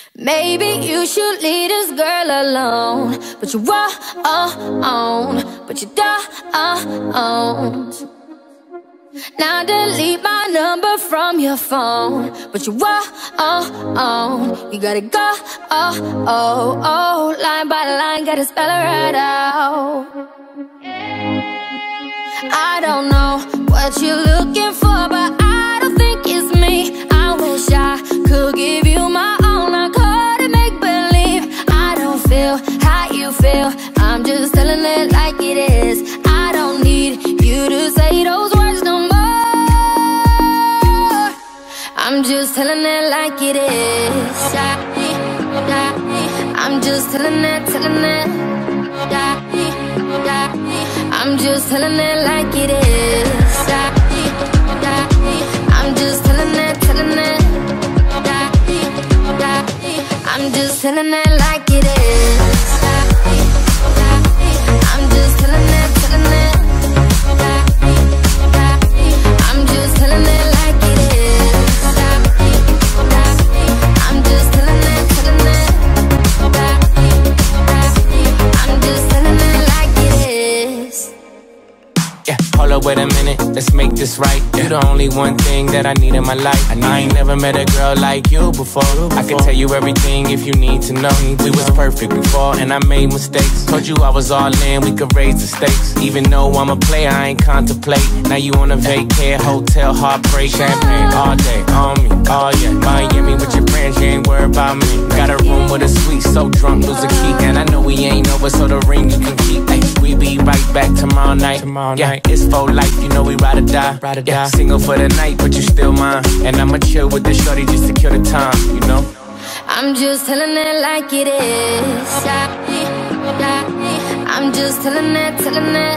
Maybe you should leave this girl alone, but you won't, but you don't. Now delete my number from your phone, but you won't, you gotta go, line by line, gotta spell it right out. I don't know what you're looking for, but I don't think it's me. I wish I could give you my all, I couldn't make believe. I don't feel how you feel, I'm just telling it like it is. I don't need you to say those words no more, I'm just telling it like it is. I'm just telling it, I'm just telling it like it is. I'm just telling it, I'm just telling it like it is. I'm just telling it, I'm just telling it like it is. I'm just telling it, I'm just telling it like it is. Yeah, hold up, wait a minute, let's make this right. You the only one thing that I need in my life. I ain't never met a girl like you before. I can tell you everything if you need to know. We was perfect before and I made mistakes. Told you I was all in, we could raise the stakes. Even though I'm a player, I ain't contemplate. Now you on a vacay, hotel, heartbreak. Champagne all day, on me, oh yeah. Miami with your friends, you ain't worried about me. Got a room with a suite, so drunk, lose a key. And I know we ain't over, so the ring you can keep. Ay, we be right back tomorrow night. Yeah, it's for life, you know we ride or die. Yeah, single for the night, but you still mine. And I'ma chill with this shorty just to kill the time, you know. I'm just telling it like it is. I'm just telling it,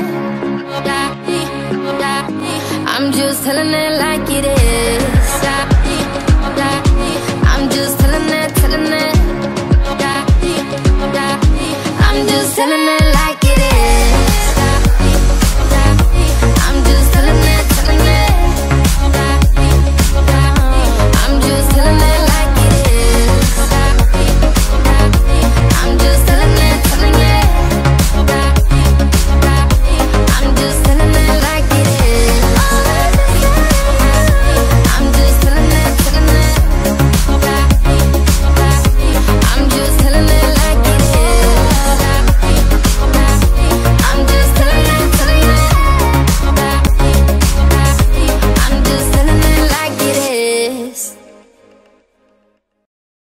I'm just telling it like it is.